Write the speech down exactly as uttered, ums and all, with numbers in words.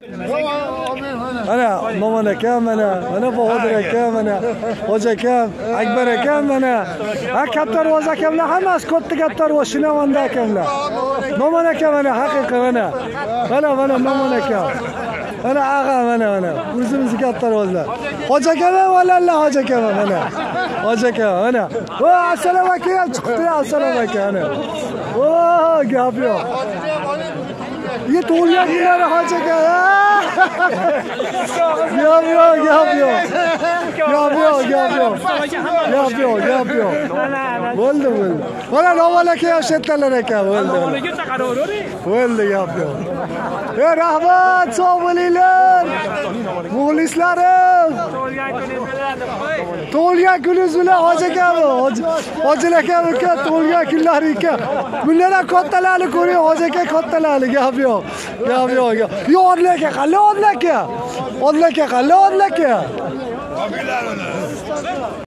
أنا ماما كام أنا أنا بهدر كام أنا وجه كام أكبر كام أنا أكتر وجه كام لا هماس كنت كتر وشنا وندا كام لا ماما كام أنا حقيقة أنا أنا أنا ماما كام أنا آغا أنا أنا وزن زكتر وزن وجه كام ولا لا وجه كام أنا وجه كام أنا والسلام عليكم شكرا السلام عليكم أنا واه جابيو ये तोलिया की ना रहा जगह yapıyor yapıyor yapıyor yapıyor yapıyor yapıyor oldu oldu bana novale ki aşettelere ki oldu oldu yapıyor ya rahmat soğuliler muhlislerim tolya günüz bile hoca kabu hoca kabu ki tolya külleri ki bunlara kottalarla koruyor hoca ki kottalarla yapıyor yapıyor yapıyor odla ki kalle odla ki odla ki kalle odla ki